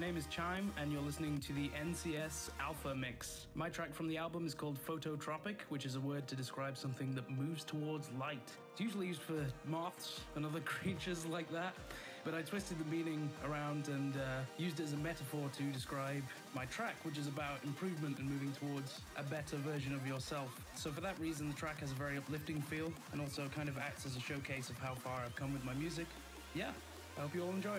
name is Chime, and you're listening to the NCS Alpha Mix. My track from the album is called Phototropic, which is a word to describe something that moves towards light. It's usually used for moths and other creatures like that, but I twisted the meaning around and used it as a metaphor to describe my track, which is about improvement and moving towards a better version of yourself. So for that reason, the track has a very uplifting feel and also kind of acts as a showcase of how far I've come with my music. Yeah, I hope you all enjoy.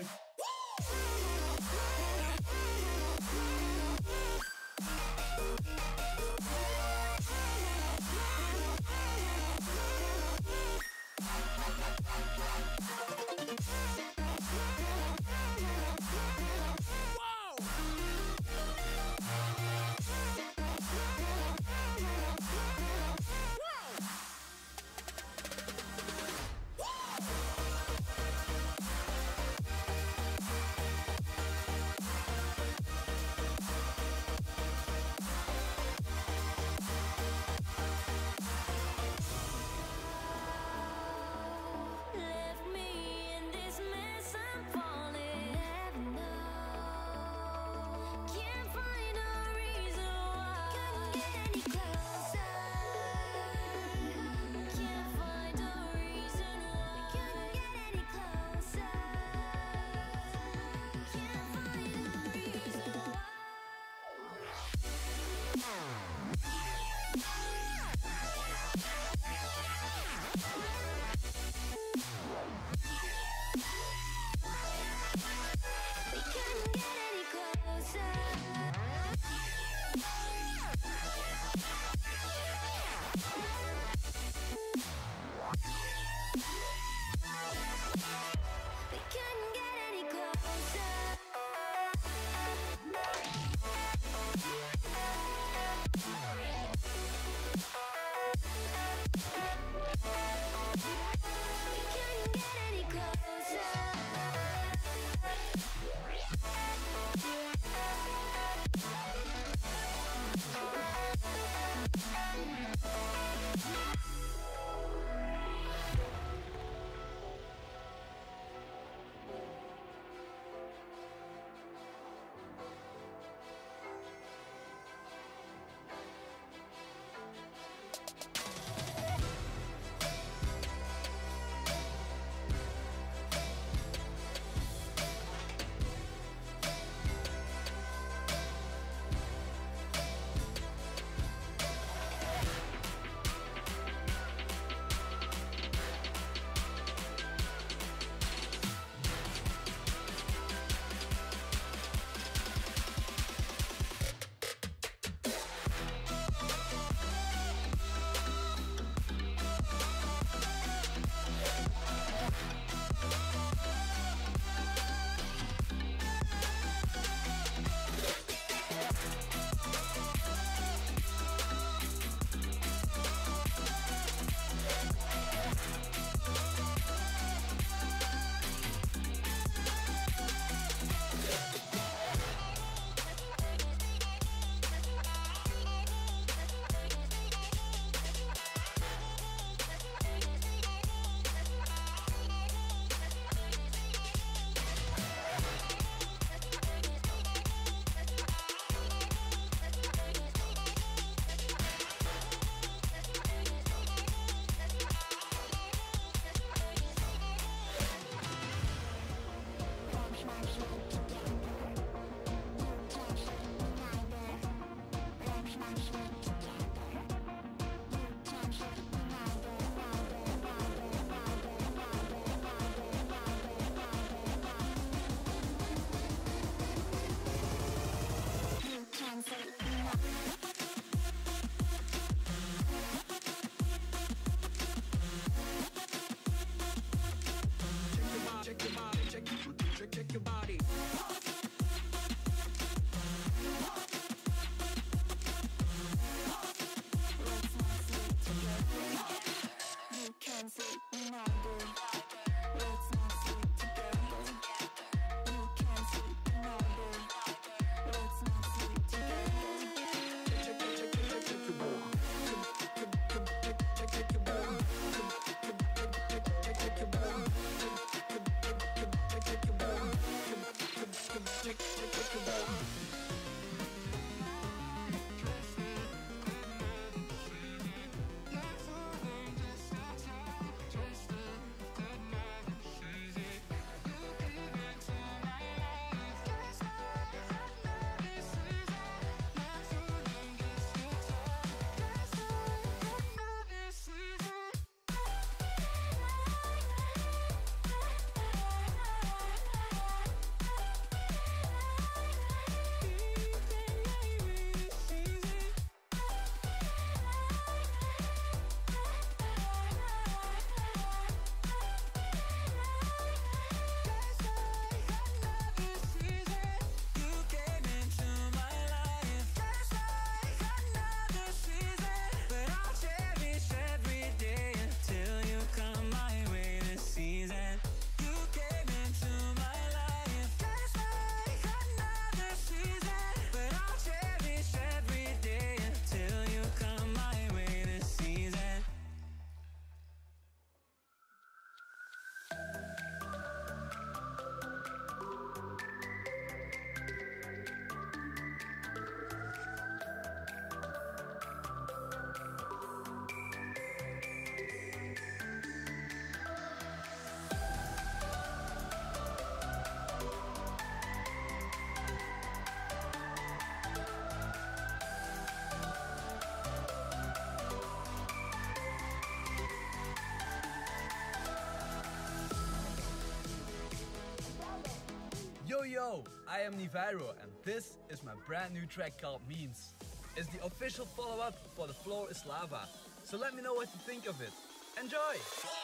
Yo, I am Nivairo and this is my brand new track called Memes. It's the official follow-up for The Floor is Lava. So let me know what you think of it. Enjoy!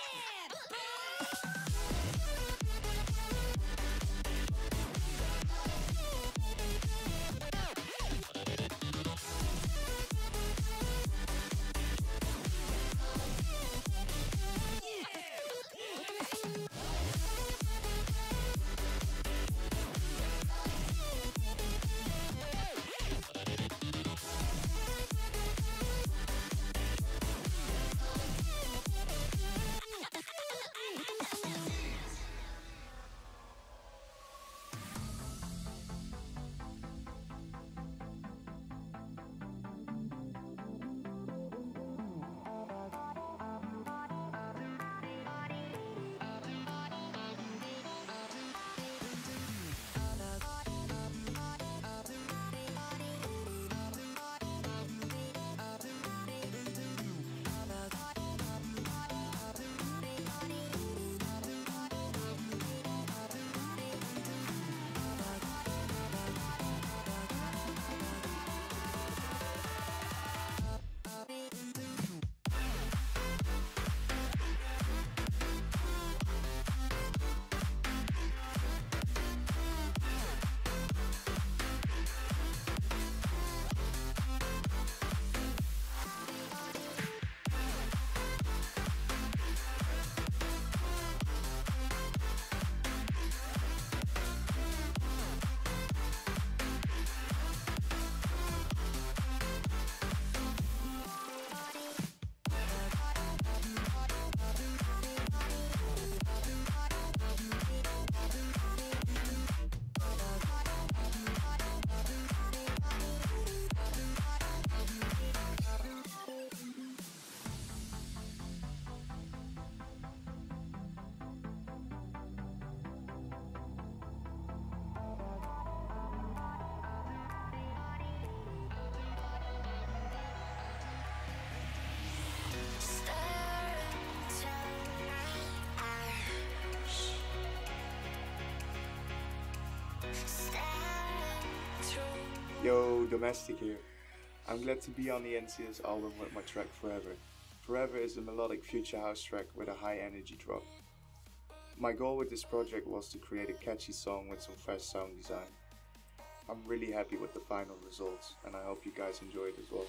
Yo, Domestic here. I'm glad to be on the NCS album with my track Forever. Forever is a melodic future house track with a high energy drop. My goal with this project was to create a catchy song with some fresh sound design. I'm really happy with the final results and I hope you guys enjoy it as well.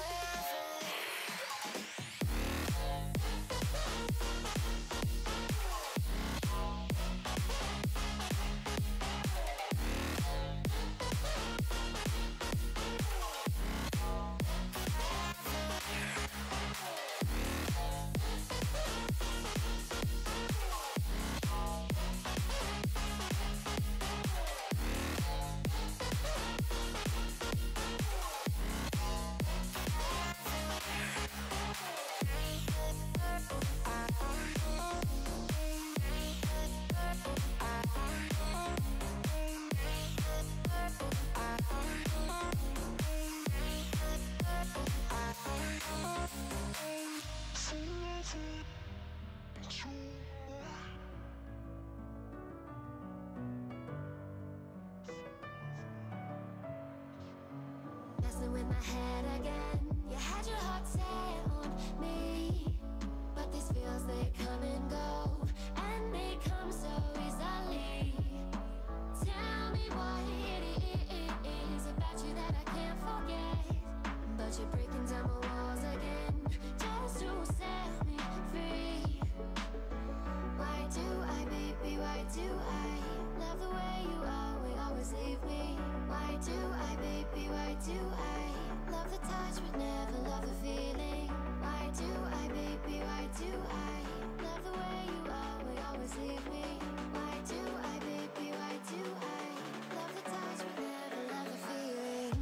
Messing with my head again. You had your heart set on me, but these feels they come and go, and they come so easily. Tell me what it is about you that I can't forget, but you're breaking down my walls again just to set me free. Why do I, baby, why do I love the way you always leave me? Why do I, baby, why do I love the touch but never love the feeling? Why do I, baby, why do I love the way you always leave me? Why do I, baby, why do I love the touch but never love the feeling?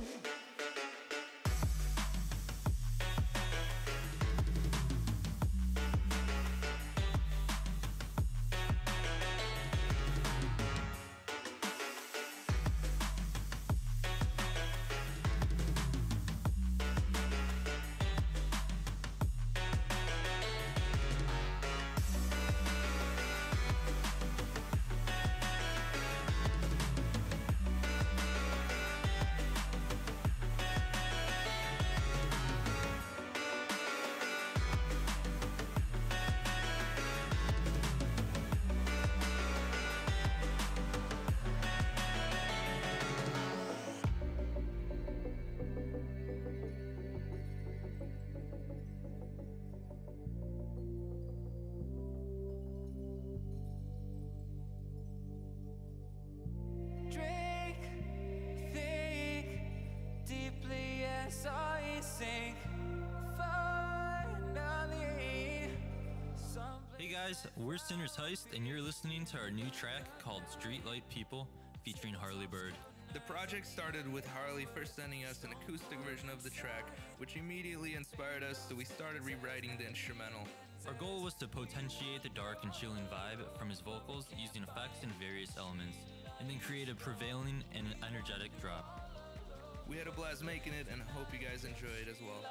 guys, we're Sinner's Heist, and you're listening to our new track called Streetlight People featuring Harley Bird. The project started with Harley first sending us an acoustic version of the track, which immediately inspired us, so we started rewriting the instrumental. Our goal was to potentiate the dark and chilling vibe from his vocals using effects and various elements, and then create a prevailing and energetic drop. We had a blast making it, and I hope you guys enjoy it as well.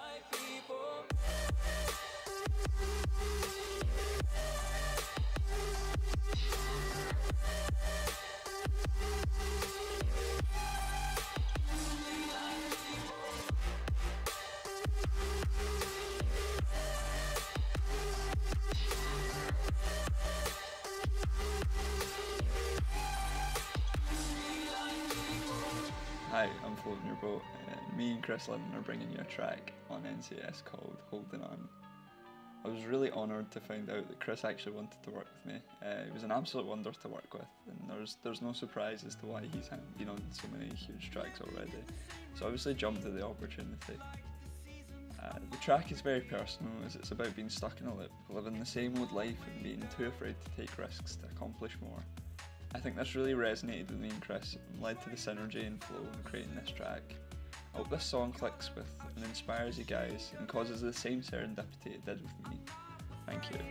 Hi, I'm Floating Your Boat, and me and Chris Lynn are bringing you a track on NCS called Holding On. I was really honoured to find out that Chris actually wanted to work with me. He was an absolute wonder to work with, and there's no surprise as to why he's been on so many huge tracks already. So obviously jumped at the opportunity. The track is very personal, as it's about being stuck in a loop, living the same old life and being too afraid to take risks to accomplish more. I think this really resonated with me and Chris and led to the synergy and flow in creating this track. I hope this song clicks with and inspires you guys and causes the same serendipity it did with me. Thank you.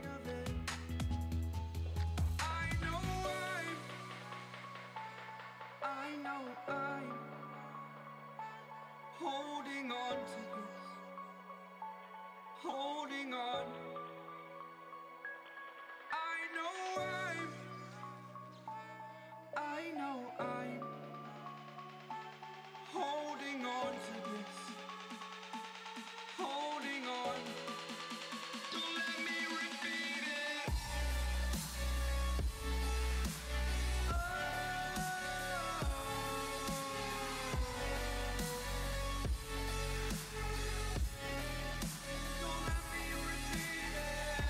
I know I'm holding on to this, holding on. I know I'm holding on to this, holding on. Don't let me repeat it. Don't let me repeat it.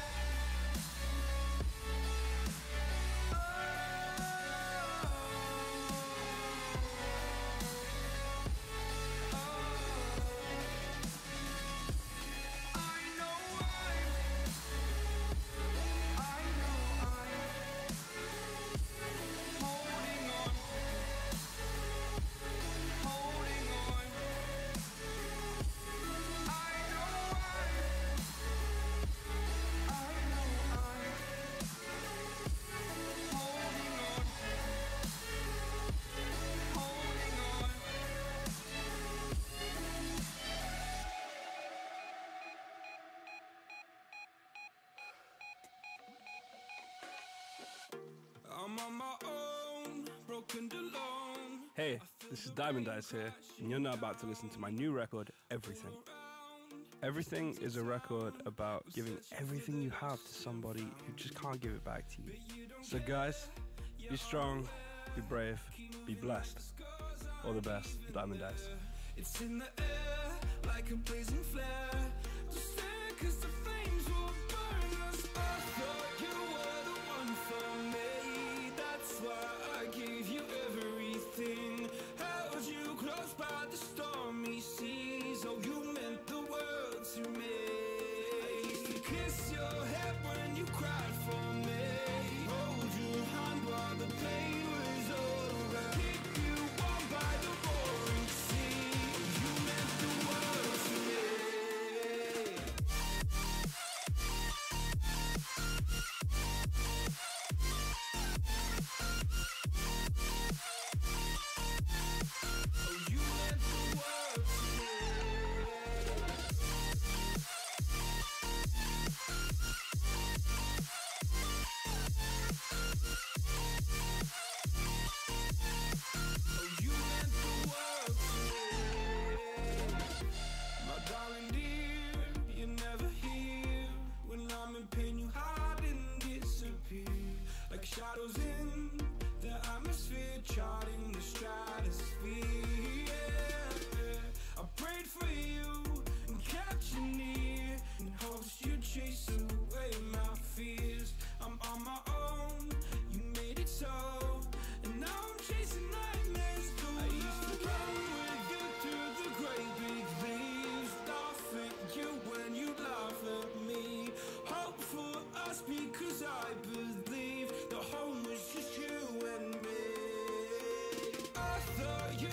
I'm on my own, broken alone. Hey, this is day16 here, and you're now about to listen to my new record, Everything. Everything is a record about giving everything you have to somebody who just can't give it back to you. So guys, be strong, be brave, be blessed. All the best, day16. It's in the air, like a blazing flare. Just stare, 'cause the flames will burn us. I thought you were the one for me. That's why I gave you everything. Held you close by the stormy seas. Oh, you meant the world to me. I used to kiss your head when you cried for me. Hold your hand while the pain was over. Keep you warm by the roaring sea. You meant the world to me.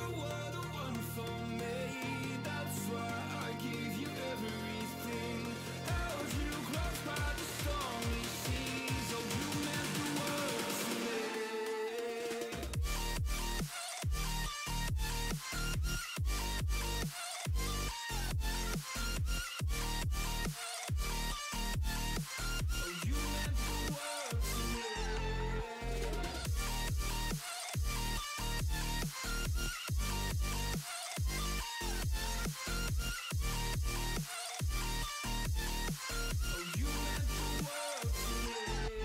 were the one for me. That's why I give you everything. Held you close by the stormy seas. Oh, you meant the world to me. Oh, you meant the world to me. Oh, you meant the world to me.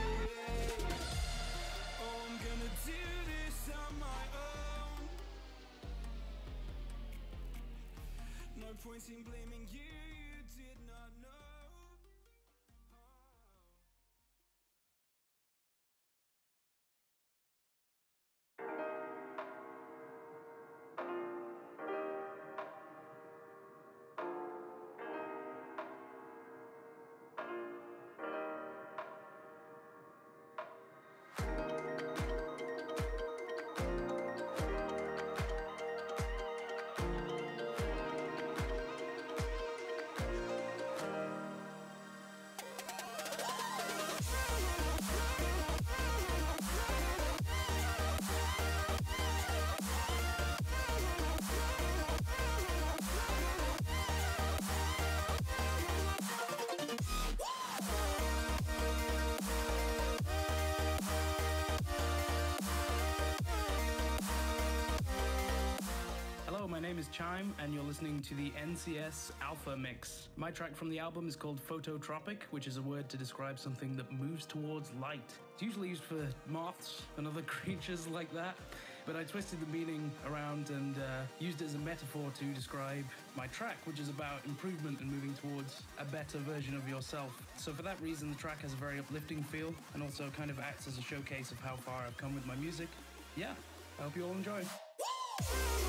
Oh, I'm gonna do this on my own. No point in blaming you, you did not know. Hello, my name is Chime, and you're listening to the NCS Alpha Mix. My track from the album is called Phototropic, which is a word to describe something that moves towards light. It's usually used for moths and other creatures like that, but I twisted the meaning around and used it as a metaphor to describe my track, which is about improvement and moving towards a better version of yourself. So for that reason, the track has a very uplifting feel and also kind of acts as a showcase of how far I've come with my music. Yeah, I hope you all enjoy.